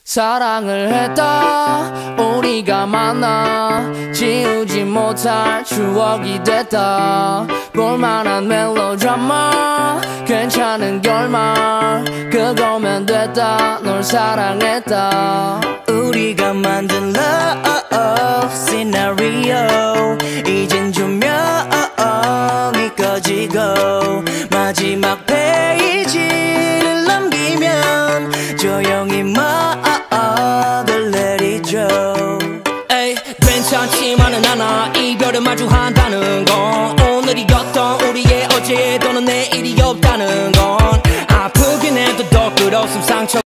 사랑을 했다 우리가 만나 지우지 못할 추억이 됐다 볼만한 멜로드라마 괜찮은 결말 그거면 됐다 널 사랑했다 우리가 만든 love scenario 이젠 조명이 꺼지고 마지막 페이지를 넘기면 조용히 말을 내리죠. 에이 괜찮지만은 않아 이별을 마주한다는 건 오늘이었던 우리의 어제 또는 내일이 없다는 건 아프긴 해도 더 끝없음 상처